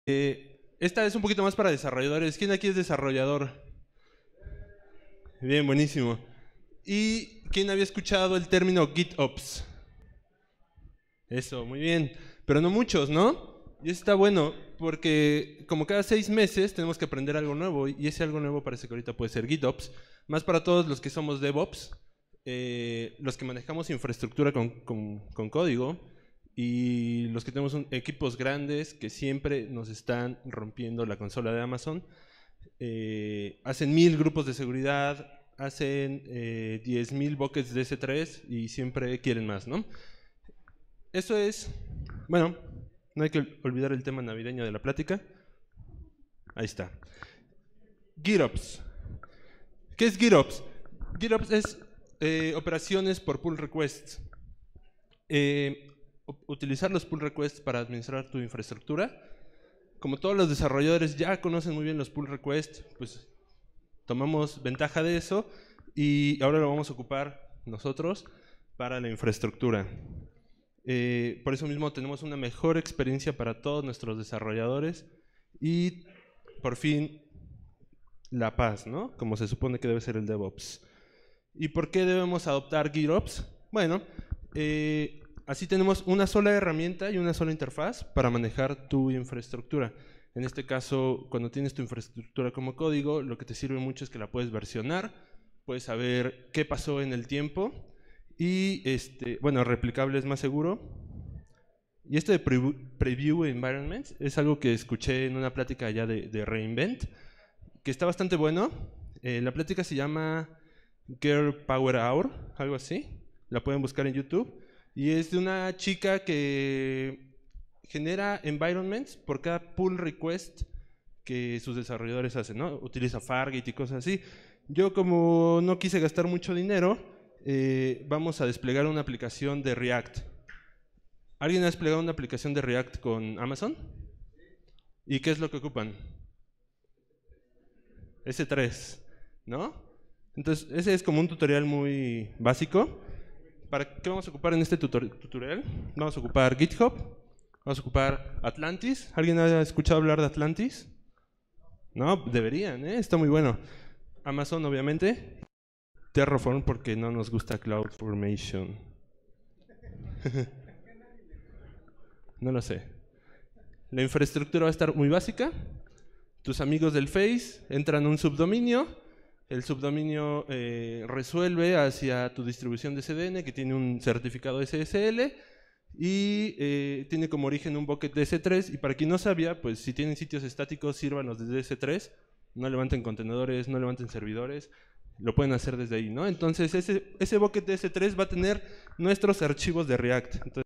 Esta es un poquito más para desarrolladores. ¿Quién aquí es desarrollador? Bien, buenísimo. ¿Y quién había escuchado el término GitOps? Eso, muy bien. Pero no muchos, ¿no? Y eso está bueno, porque como cada 6 meses tenemos que aprender algo nuevo, y ese algo nuevo parece que ahorita puede ser GitOps, más para todos los que somos DevOps, los que manejamos infraestructura con código, y los que tenemos equipos grandes que siempre nos están rompiendo la consola de Amazon. Hacen 1000 grupos de seguridad, hacen 10.000 buckets de S3 y siempre quieren más, ¿no? Eso es, bueno, no hay que olvidar el tema navideño de la plática. Ahí está. GitOps. ¿Qué es GitOps? GitOps es operaciones por pull requests. Utilizar los pull requests para administrar tu infraestructura. Como todos los desarrolladores ya conocen muy bien los pull requests, pues tomamos ventaja de eso y ahora lo vamos a ocupar nosotros para la infraestructura. Por eso mismo tenemos una mejor experiencia para todos nuestros desarrolladores y por fin la paz, ¿no? Como se supone que debe ser el DevOps. ¿Y por qué debemos adoptar GitOps? Bueno, así tenemos una sola herramienta y una sola interfaz para manejar tu infraestructura. En este caso, cuando tienes tu infraestructura como código, lo que te sirve mucho es que la puedes versionar, puedes saber qué pasó en el tiempo y, bueno, replicable es más seguro. Y esto de Preview Environments es algo que escuché en una plática ya de re:Invent, que está bastante bueno. La plática se llama Girl Power Hour, algo así. La pueden buscar en YouTube. Y es de una chica que genera environments por cada pull request que sus desarrolladores hacen, ¿no? Utiliza Fargate y cosas así. Yo, como no quise gastar mucho dinero, vamos a desplegar una aplicación de React. ¿Alguien ha desplegado una aplicación de React con Amazon? ¿Y qué es lo que ocupan? S3, ¿no? Entonces, ese es como un tutorial muy básico. ¿Para qué vamos a ocupar en este tutorial? Vamos a ocupar GitHub, vamos a ocupar Atlantis. ¿Alguien ha escuchado hablar de Atlantis? No, deberían, ¿eh? Está muy bueno. Amazon, obviamente. Terraform, porque no nos gusta CloudFormation. No lo sé. La infraestructura va a estar muy básica. Tus amigos del Face entran a un subdominio. El subdominio resuelve hacia tu distribución de CDN, que tiene un certificado SSL y tiene como origen un bucket de S3. Y para quien no sabía, pues si tienen sitios estáticos, sírvanlos desde S3. No levanten contenedores, no levanten servidores. Lo pueden hacer desde ahí, ¿no? Entonces ese bucket de S3 va a tener nuestros archivos de React. Entonces,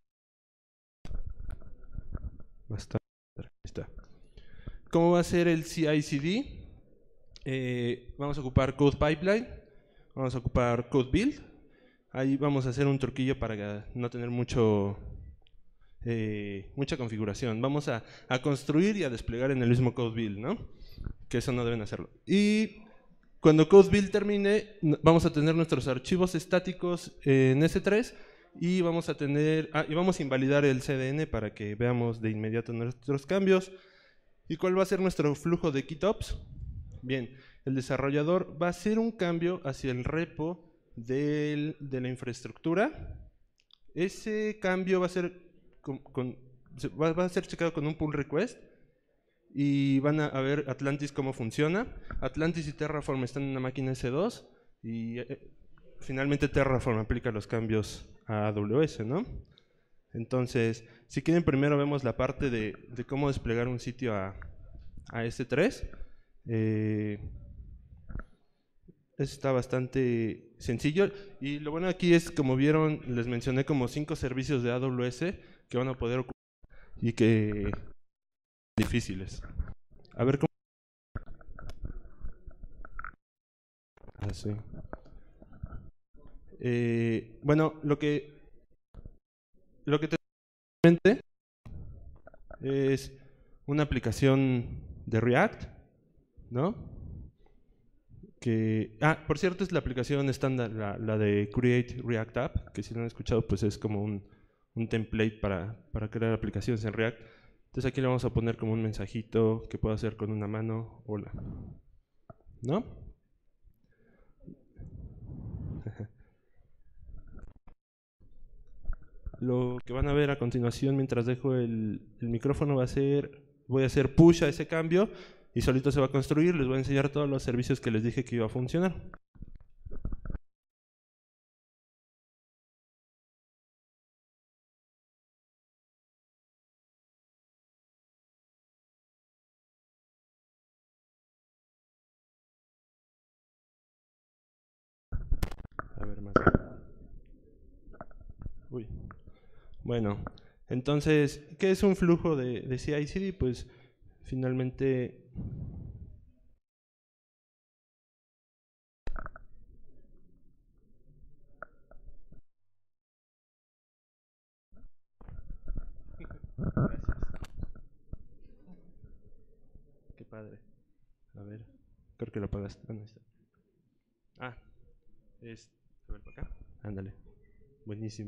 ahí está. ¿Cómo va a ser el CI/CD? Vamos a ocupar Code Pipeline, vamos a ocupar Code Build. Ahí vamos a hacer un truquillo para no tener mucha configuración. Vamos a construir y a desplegar en el mismo Code Build, ¿no? Que eso no deben hacerlo. Y cuando Code Build termine, vamos a tener nuestros archivos estáticos en S3 y vamos a invalidar el CDN para que veamos de inmediato nuestros cambios. ¿Y cuál va a ser nuestro flujo de GitOps? Bien, el desarrollador va a hacer un cambio hacia el repo de la infraestructura. Ese cambio va a ser va a ser checado con un pull request y van a ver Atlantis cómo funciona. Atlantis y Terraform están en una máquina S2 y finalmente Terraform aplica los cambios a AWS, ¿no? Entonces, si quieren, primero vemos la parte de cómo desplegar un sitio a S3. Está bastante sencillo y lo bueno aquí es, como vieron, les mencioné como 5 servicios de AWS que van a poder ocupar y que son difíciles. A ver cómo. Sí. Bueno, lo que te es una aplicación de React, ¿no? Por cierto, es la aplicación estándar, la de Create React App, que si no han escuchado, pues es como un template para crear aplicaciones en React. Entonces aquí le vamos a poner como un mensajito que puedo hacer con una mano. Hola. ¿No? Lo que van a ver a continuación mientras dejo el micrófono va a ser, voy a hacer push a ese cambio y solito se va a construir. Les voy a enseñar todos los servicios que les dije que iba a funcionar. A ver más. Uy. Bueno, entonces, ¿qué es un flujo de CI/CD? Pues finalmente gracias. Qué padre. A ver, creo que lo apagaste. Ah, no, ahí está. Ah, a ver, para acá. Ándale. Buenísimo.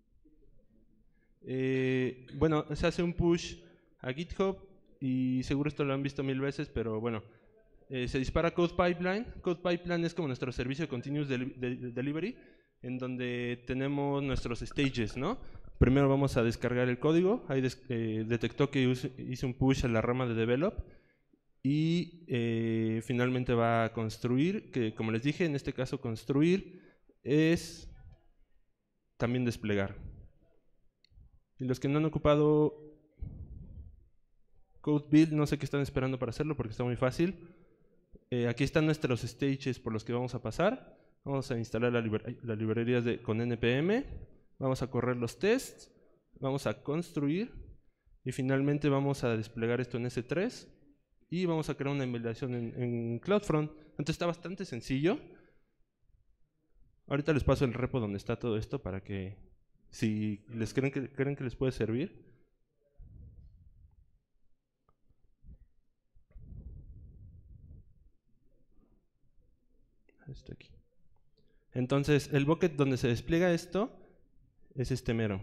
Bueno, se hace un push a GitHub y seguro esto lo han visto 1000 veces, pero bueno, se dispara Code Pipeline. Code Pipeline es como nuestro servicio de Continuous Delivery, en donde tenemos nuestros stages, ¿no? Primero vamos a descargar el código, ahí detectó que hice un push a la rama de Develop y finalmente va a construir, que como les dije, en este caso construir es también desplegar. Y los que no han ocupado Code Build, no sé qué están esperando para hacerlo porque está muy fácil. Aquí están nuestros stages por los que vamos a pasar. Vamos a instalar las librerías con NPM. Vamos a correr los tests. Vamos a construir. Y finalmente vamos a desplegar esto en S3. Y vamos a crear una emulación en CloudFront. Entonces está bastante sencillo. Ahorita les paso el repo donde está todo esto para que, si les creen que les puede servir. Esto aquí. Entonces, el bucket donde se despliega esto es este mero.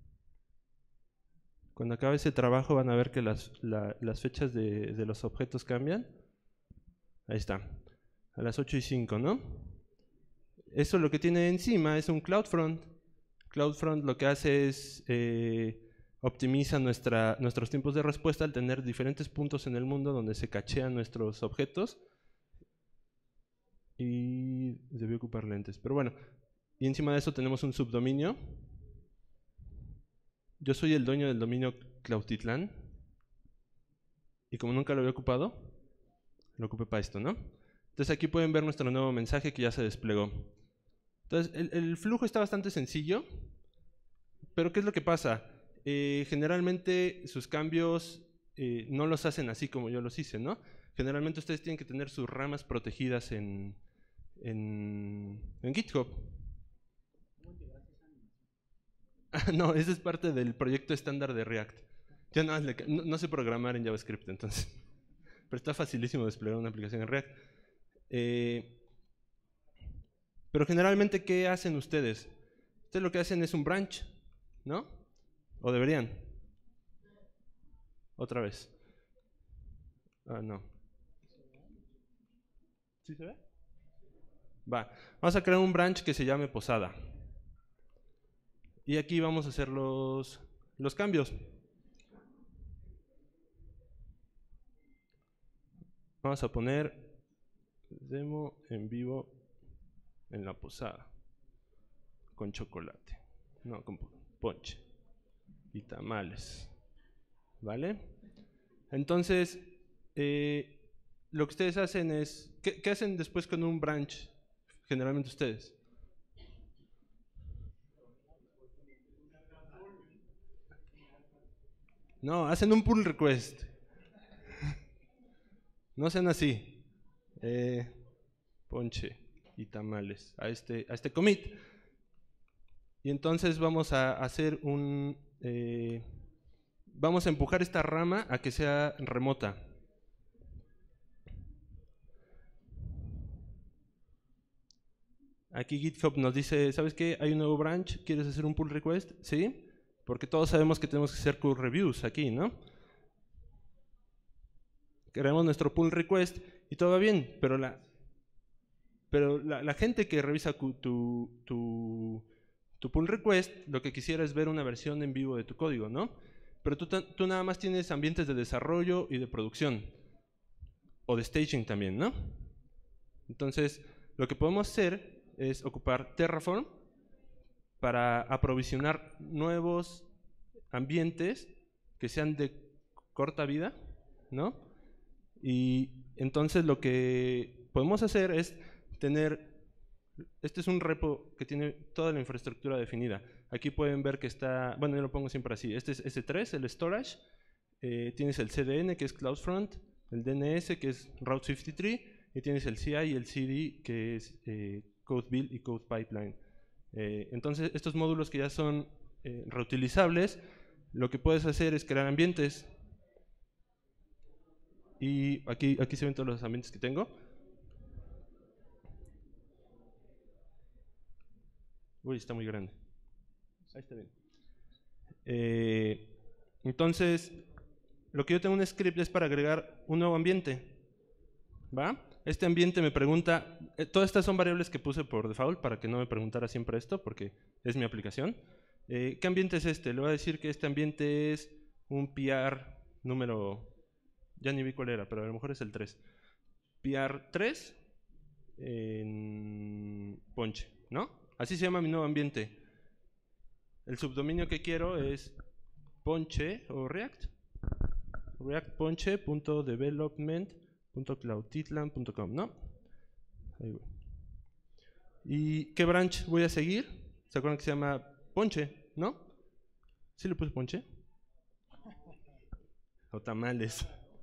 Cuando acabe ese trabajo van a ver que las fechas de los objetos cambian. Ahí está. A las 8:05, ¿no? Eso lo que tiene encima es un CloudFront. CloudFront lo que hace es optimiza nuestros tiempos de respuesta al tener diferentes puntos en el mundo donde se cachean nuestros objetos. Y debí ocupar lentes. Pero bueno, y encima de eso tenemos un subdominio. Yo soy el dueño del dominio Cloudtitlán. Y como nunca lo había ocupado, lo ocupé para esto, ¿no? Entonces aquí pueden ver nuestro nuevo mensaje que ya se desplegó. Entonces el flujo está bastante sencillo. Pero ¿qué es lo que pasa? Generalmente sus cambios no los hacen así como yo los hice, ¿no? Generalmente ustedes tienen que tener sus ramas protegidas en GitHub. No, esa es parte del proyecto estándar de React. Yo no sé programar en JavaScript, entonces. Pero está facilísimo desplegar una aplicación en React. Pero generalmente, ¿qué hacen ustedes? Ustedes lo que hacen es un branch, ¿no? ¿O deberían? Otra vez. Ah, no. ¿Sí se ve? Va. Vamos a crear un branch que se llame Posada. Y aquí vamos a hacer los cambios. Vamos a poner demo en vivo en la posada. Con chocolate. No, con ponche. Y tamales. ¿Vale? Entonces, lo que ustedes hacen es... ¿Qué hacen después con un branch? Generalmente ustedes. No, hacen un pull request. No sean así. Ponche y tamales a este commit. Y entonces vamos a hacer vamos a empujar esta rama a que sea remota. Aquí GitHub nos dice, ¿sabes qué? Hay un nuevo branch, ¿quieres hacer un pull request? ¿Sí? Porque todos sabemos que tenemos que hacer code reviews aquí, ¿no? creamos nuestro pull request y todo va bien, pero la gente que revisa tu pull request, lo que quisiera es ver una versión en vivo de tu código, ¿no? Pero tú nada más tienes ambientes de desarrollo y de producción, o de staging también, ¿no? Entonces, lo que podemos hacer es ocupar Terraform para aprovisionar nuevos ambientes que sean de corta vida, ¿no? Y entonces lo que podemos hacer es tener, este es un repo que tiene toda la infraestructura definida. Aquí pueden ver que está, bueno, yo lo pongo siempre así, este es S3, el storage, tienes el CDN que es CloudFront, el DNS que es Route 53 y tienes el CI y el CD que es Code Build y Code Pipeline. Entonces estos módulos que ya son reutilizables, lo que puedes hacer es crear ambientes. Y aquí se ven todos los ambientes que tengo. Uy, está muy grande. Ahí está bien. Entonces, lo que yo tengo un script es para agregar un nuevo ambiente. ¿Va? Este ambiente me pregunta, todas estas son variables que puse por default para que no me preguntara siempre esto, porque es mi aplicación. ¿Qué ambiente es este? Le voy a decir que este ambiente es un PR número, ya ni vi cuál era, pero a lo mejor es el 3. PR3 en Ponche, ¿no? Así se llama mi nuevo ambiente. El subdominio que quiero es Ponche o React. reactponche.development.cloudtitlan.com, ¿no? Ahí voy. ¿Y qué branch voy a seguir? ¿Se acuerdan que se llama Ponche, no? ¿Sí le puse Ponche? O tamales.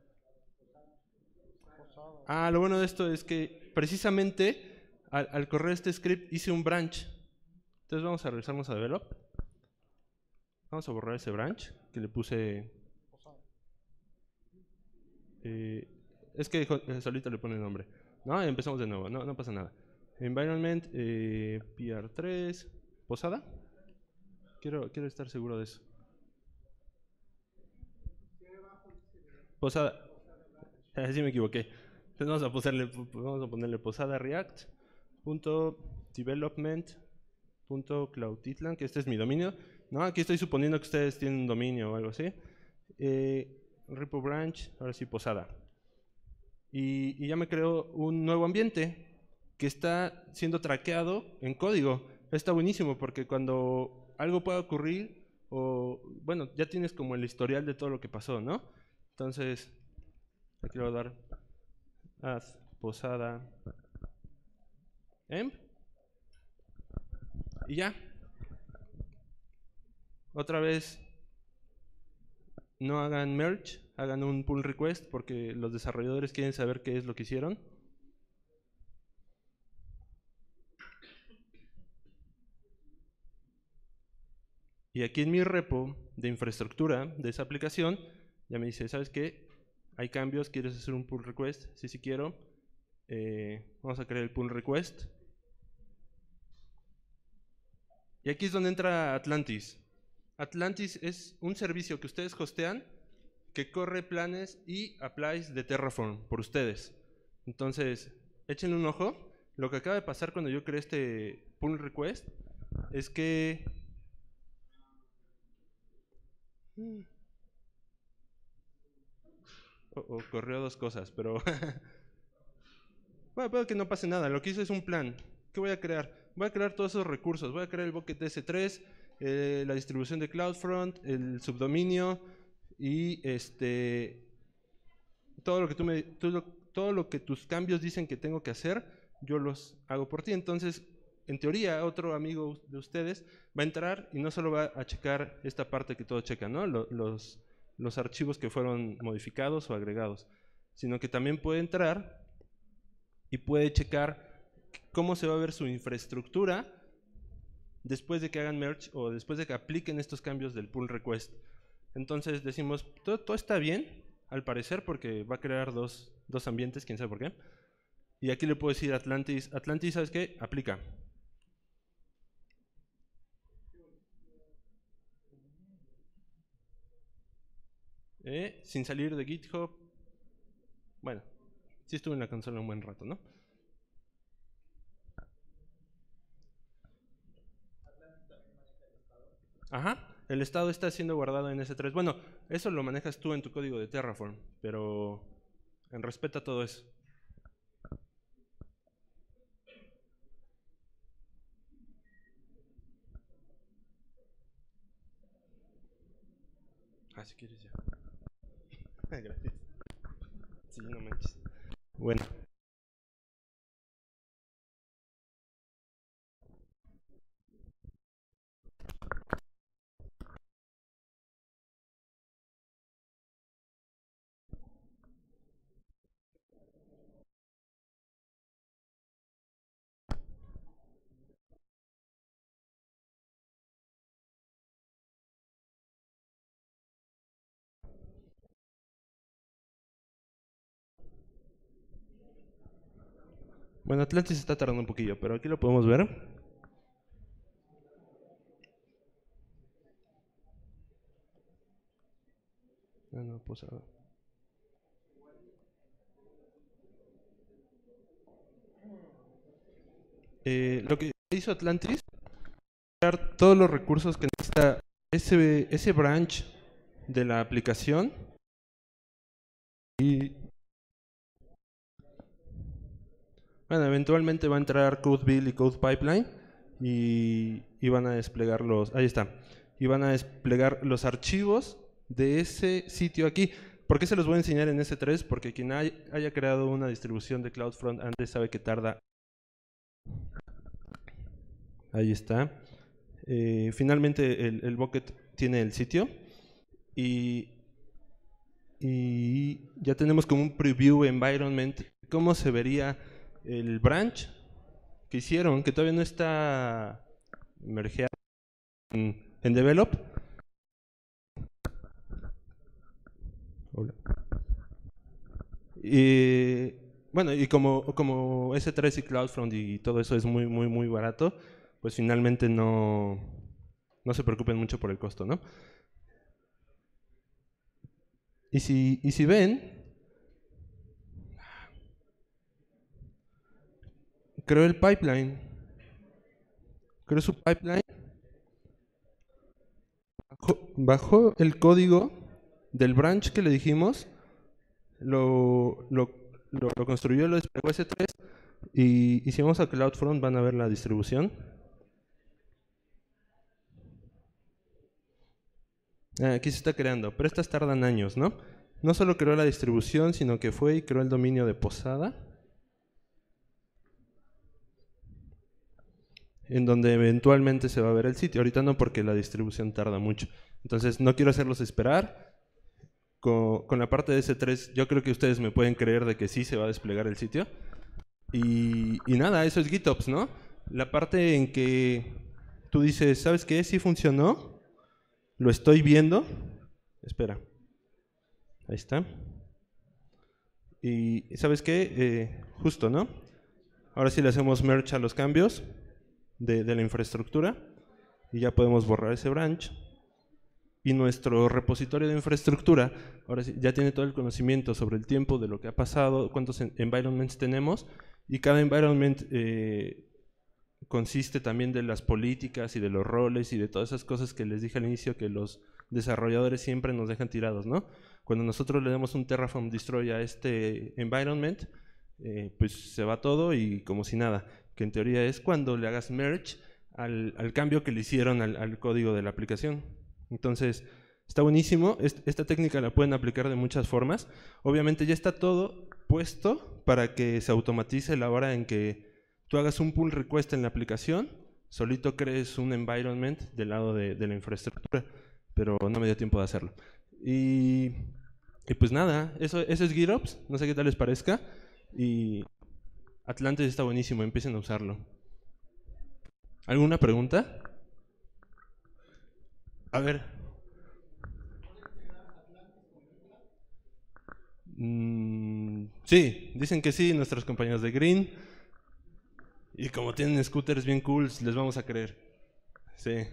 Ah, lo bueno de esto es que precisamente al correr este script hice un branch. Entonces vamos a regresarnos a develop. Vamos a borrar ese branch que le puse. Es que solito le pone el nombre. No, empezamos de nuevo, no pasa nada. Environment, PR3, posada. Quiero estar seguro de eso. Posada. Sí me equivoqué. Entonces vamos a ponerle posada react.development.cloudtitlan, que este es mi dominio. No, aquí estoy suponiendo que ustedes tienen un dominio o algo así. Repo branch, ahora sí posada. Y ya me creo un nuevo ambiente que está siendo traqueado en código. Está buenísimo porque cuando algo pueda ocurrir, o bueno, ya tienes como el historial de todo lo que pasó, ¿no? Entonces, aquí le voy a dar add posada emp y ya. Otra vez, no hagan merge, hagan un pull request porque los desarrolladores quieren saber qué es lo que hicieron. Y aquí en mi repo de infraestructura de esa aplicación, ya me dice, ¿sabes qué? Hay cambios, ¿quieres hacer un pull request? Sí, sí quiero. Vamos a crear el pull request. Y aquí es donde entra Atlantis. Atlantis es un servicio que ustedes hostean que corre planes y applies de Terraform por ustedes. Entonces, échenle un ojo. Lo que acaba de pasar cuando yo creé este pull request es que corrió dos cosas, pero bueno, puede que no pase nada. Lo que hice es un plan. ¿Qué voy a crear? Voy a crear todos esos recursos. Voy a crear el bucket S3, la distribución de CloudFront, el subdominio y todo lo que todo lo que tus cambios dicen que tengo que hacer, yo los hago por ti. Entonces, en teoría, otro amigo de ustedes va a entrar y no solo va a checar esta parte que todo checa, ¿no? Los archivos que fueron modificados o agregados, sino que también puede entrar y puede checar cómo se va a ver su infraestructura después de que hagan merge o después de que apliquen estos cambios del pull request. Entonces decimos, todo está bien, al parecer, porque va a crear dos ambientes, quién sabe por qué. Y aquí le puedo decir a Atlantis, Atlantis, ¿sabes qué? Aplica. Sin salir de GitHub, Sí estuve en la consola un buen rato, ¿no? Ajá, el estado está siendo guardado en S3. Bueno, eso lo manejas tú en tu código de Terraform, pero respeta todo eso. Ah, si quieres ya. Gracias. Sí, no manches. Bueno, bueno, Atlantis está tardando un poquillo, pero aquí lo podemos ver. Ah, no, pues, lo que hizo Atlantis dar todos los recursos que necesita ese branch de la aplicación y bueno, eventualmente va a entrar CodeBuild y CodePipeline y van a desplegar ahí está, y van a desplegar los archivos de ese sitio aquí. ¿Por qué se los voy a enseñar en S3? Porque quien haya creado una distribución de CloudFront antes sabe que tarda. Ahí está. Finalmente el bucket tiene el sitio y, y ya tenemos como un preview environment, cómo se vería el branch que hicieron, que todavía no está mergeado en develop. Hola. Y bueno, y como S3 y CloudFront y todo eso es muy, muy, muy barato, pues finalmente no se preocupen mucho por el costo, ¿no? Y si ven, creo el pipeline, creo su pipeline, bajó el código del branch que le dijimos, lo, lo, lo construyó, lo desplegó S3 y si vamos a CloudFront van a ver la distribución. Aquí se está creando, pero estas tardan años, ¿no? No solo creó la distribución, sino que fue y creó el dominio de Posada, en donde eventualmente se va a ver el sitio. Ahorita no, porque la distribución tarda mucho. Entonces no quiero hacerlos esperar. Con la parte de S3, yo creo que ustedes me pueden creer de que sí se va a desplegar el sitio. Y nada, eso es GitOps, ¿no? La parte en que tú dices, ¿sabes qué? Sí funcionó, lo estoy viendo. Espera, ahí está. Y ¿sabes qué? Justo, ¿no? Ahora sí le hacemos merge a los cambios de la infraestructura y ya podemos borrar ese branch. Y nuestro repositorio de infraestructura, ahora sí, ya tiene todo el conocimiento sobre el tiempo, de lo que ha pasado, cuántos environments tenemos, y cada environment consiste también de las políticas y de los roles y de todas esas cosas que les dije al inicio que los desarrolladores siempre nos dejan tirados, ¿no? Cuando nosotros le damos un Terraform Destroy a este environment, pues se va todo y como si nada, que en teoría es cuando le hagas merge al cambio que le hicieron al código de la aplicación. Entonces, está buenísimo. Esta técnica la pueden aplicar de muchas formas. Obviamente ya está todo puesto para que se automatice la hora en que tú hagas un pull request en la aplicación, solito crees un environment del lado de la infraestructura, pero no me dio tiempo de hacerlo. Y pues nada, eso es GitOps, no sé qué tal les parezca. Y Atlantis está buenísimo, empiecen a usarlo. ¿Alguna pregunta? A ver. Sí, dicen que sí, nuestros compañeros de Green. Y como tienen scooters bien cool, les vamos a creer. Sí.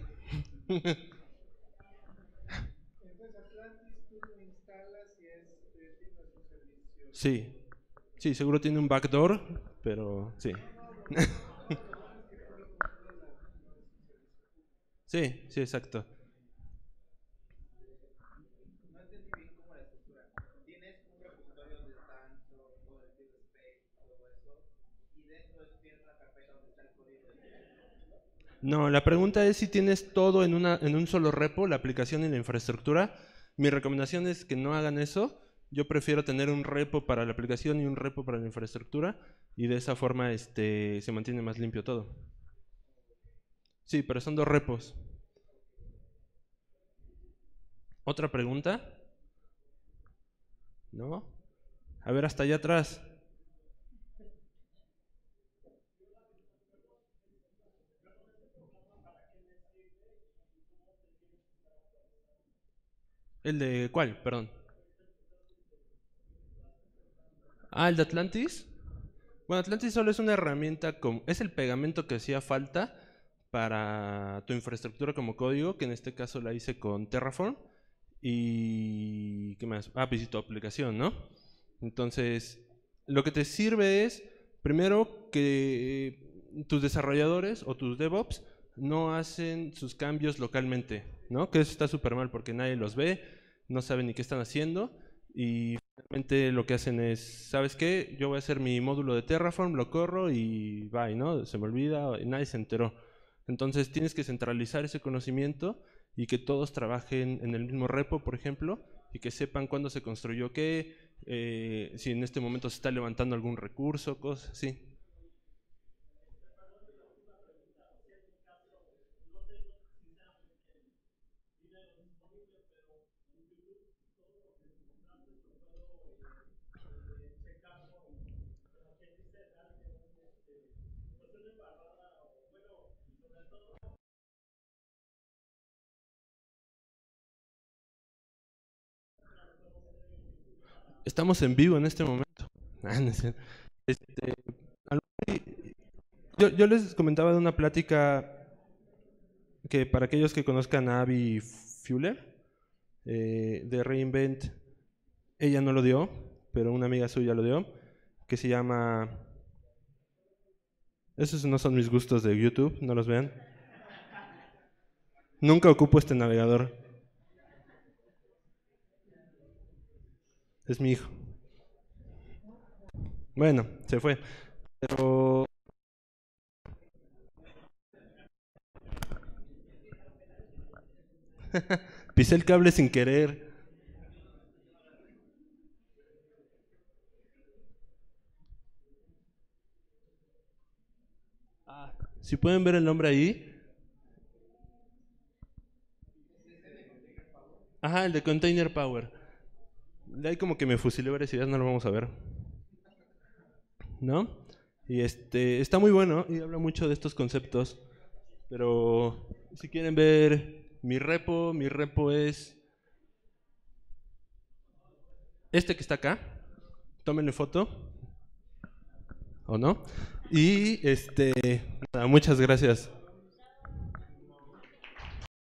Sí, Sí, seguro tiene un backdoor, pero sí. Sí, sí, exacto. No, la pregunta es si tienes todo en un solo repo, la aplicación y la infraestructura. Mi recomendación es que no hagan eso. Yo prefiero tener un repo para la aplicación y un repo para la infraestructura y de esa forma se mantiene más limpio todo. Sí, pero son dos repos. ¿Otra pregunta? ¿No? A ver, hasta allá atrás. ¿El de cuál? Perdón. Ah, el de Atlantis. Bueno, Atlantis solo es una herramienta, es el pegamento que hacía falta para tu infraestructura como código, que en este caso la hice con Terraform. Y ¿qué más? Ah, pues y tu aplicación, ¿no? Entonces, lo que te sirve es, primero, que tus desarrolladores o tus DevOps no hacen sus cambios localmente, ¿no? Que eso está súper mal porque nadie los ve, no saben ni qué están haciendo y finalmente lo que hacen es, ¿sabes qué? Yo voy a hacer mi módulo de Terraform, lo corro y bye, ¿no? Se me olvida y nadie se enteró. Entonces tienes que centralizar ese conocimiento y que todos trabajen en el mismo repo, por ejemplo, y que sepan cuándo se construyó qué, si en este momento se está levantando algún recurso, cosas así. Estamos en vivo en este momento. Ah, no sé. Este, yo les comentaba de una plática que para aquellos que conozcan a Abby Fuller, de Reinvent, ella no lo dio, pero una amiga suya lo dio, que se llama... Esos no son mis gustos de YouTube, no los vean. Nunca ocupo este navegador. Es mi hijo. Bueno, se fue. Pero pisé el cable sin querer. Si pueden ver el nombre ahí. Ajá, el de Container Power. De ahí como que me fusilé varias ideas, no lo vamos a ver. ¿No? Y está muy bueno y habla mucho de estos conceptos. Pero si quieren ver mi repo es este que está acá. Tómenle foto. ¿O no? Y nada, muchas gracias.